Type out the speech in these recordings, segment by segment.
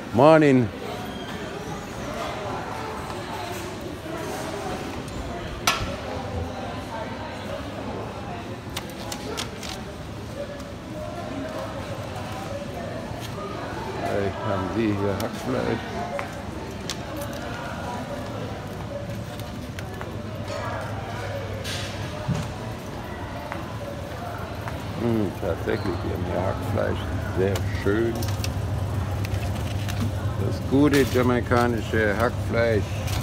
Morning. Vielleicht haben Sie hier Hackfleisch. Tatsächlich, wir haben hier Hackfleisch. Sehr schön. Das gute jamaikanische Hackfleisch.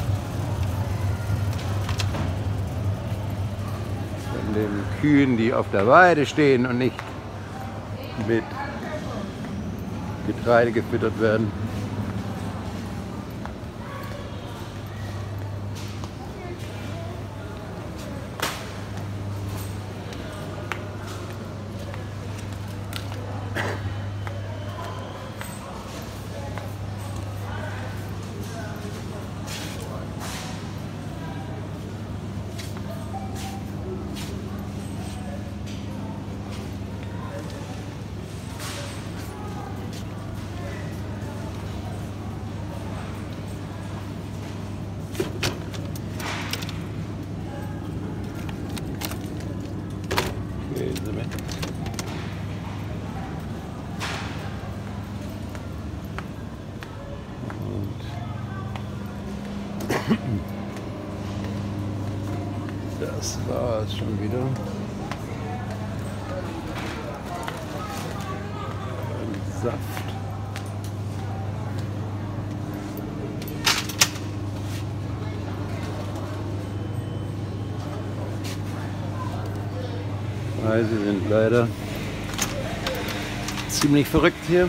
Von den Kühen, die auf der Weide stehen und nicht mit Getreide gefüttert werden. Das war's schon wieder. Ein Saft. Preise sind leider ziemlich verrückt hier.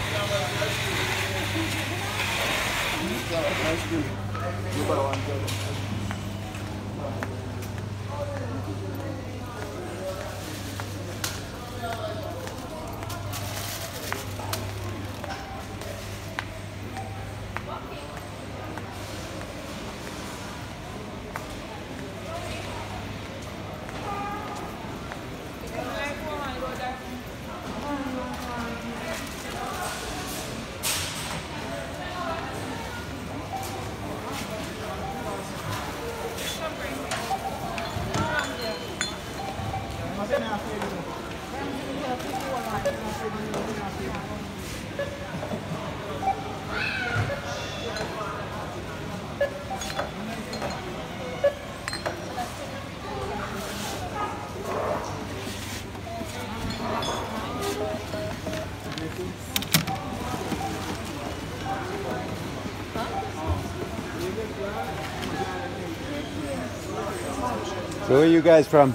So where are you guys from?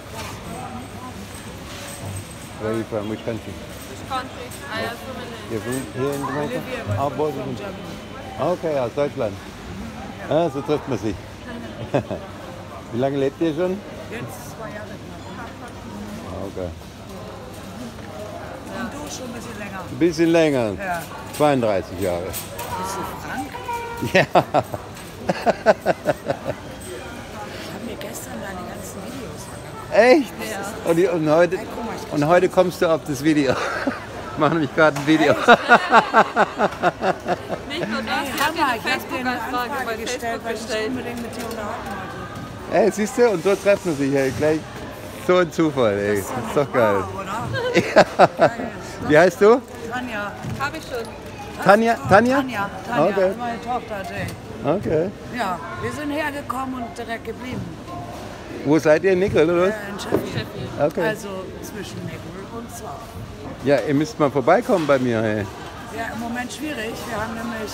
Where are you from? Which country? Which country? I am from India. You're from here in Jamaica? Oh, both of them. Okay, aus Deutschland. Ah, so trifft man sich. Wie lange lebt ihr schon? Jetzt 2 Jahre. Okay. Und du schon ein bisschen länger. Ein bisschen länger. Ja. 32 Jahre. Bist du Frank? Ja. Ich habe mir gestern deine ganzen Videos angeguckt. Echt? Ja. Und heute kommst du auf das Video. Ich mache nämlich gerade ein Video. Nicht nur das, Hey, ich habe Hammer, dir ich habe dir eine Facebook-Anfrage bei Anfrage gestellt, Facebook weil ich mich gestellt. unbedingt mit dir unterhalten wollte. Ey, siehst du? Und so treffen wir sich, ey. Gleich so ein Zufall, ey. Das ist doch geil. Wow, oder? Geil. Wie heißt du? Tanja. Habe ich schon. Tanja? Tanja? Tanja, Okay. meine Tochter Jay. Okay. Ja, wir sind hergekommen und direkt geblieben. Wo seid ihr? Nickel, oder was? In Sheffield. Okay. Also zwischen Nickel und South. Ja, ihr müsst mal vorbeikommen bei mir, ey. Ja, im Moment schwierig. Wir haben nämlich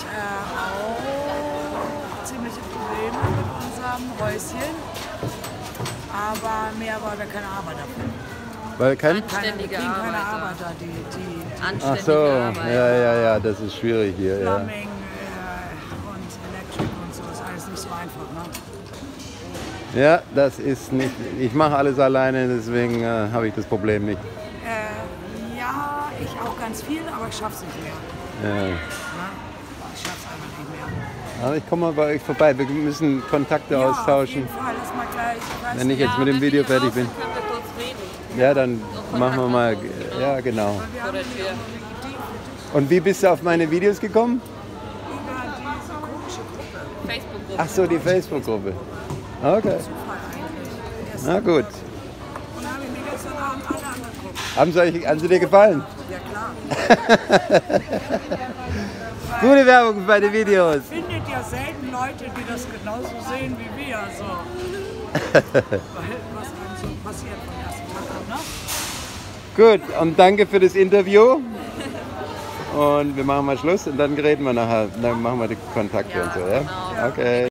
auch ziemliche Probleme mit unserem Häuschen. Aber mehr war da keine Arbeit dafür. Weil kein? Wir Anständige kriegen keine Arbeiter. Arbeiter, die Ach Anständige so, Arbeit. ja, das ist schwierig hier, ja. Plumbing und Electric und so ist alles nicht so einfach. Ne? Ja, das ist nicht, ich mache alles alleine, deswegen habe ich das Problem nicht. Ja, ich auch ganz viel, aber ich schaff's nicht mehr. Ja. Ne? Ich schaff's einfach nicht mehr. Aber ich komme mal bei euch vorbei, wir müssen Kontakte Ja, auf austauschen. jeden Fall, lass mal gleich. Ich weiß Wenn ich nicht, jetzt mit dem wenn Video wir hier fertig bin. raus sind, können wir kurz reden. Ja, dann So machen wir mal, Kontakte, ja genau. wir haben Oder hier wir. auch eine Idee für dich. Und wie bist du auf meine Videos gekommen? Ach so, die Facebook-Gruppe. Okay. Zufall eigentlich. Na gut. Und dann habe ich mir gestern Abend alle angeguckt. Haben sie dir gefallen? Ja klar. Gute Werbung bei den Videos. Findet ja selten Leute, die das genauso sehen wie wir. So. Weil was einem so passiert vom ersten Tag an, ne? Gut, und danke für das Interview. Und wir machen mal Schluss und dann reden wir nachher. Dann machen wir die Kontakte und so, ja? genau. Okay.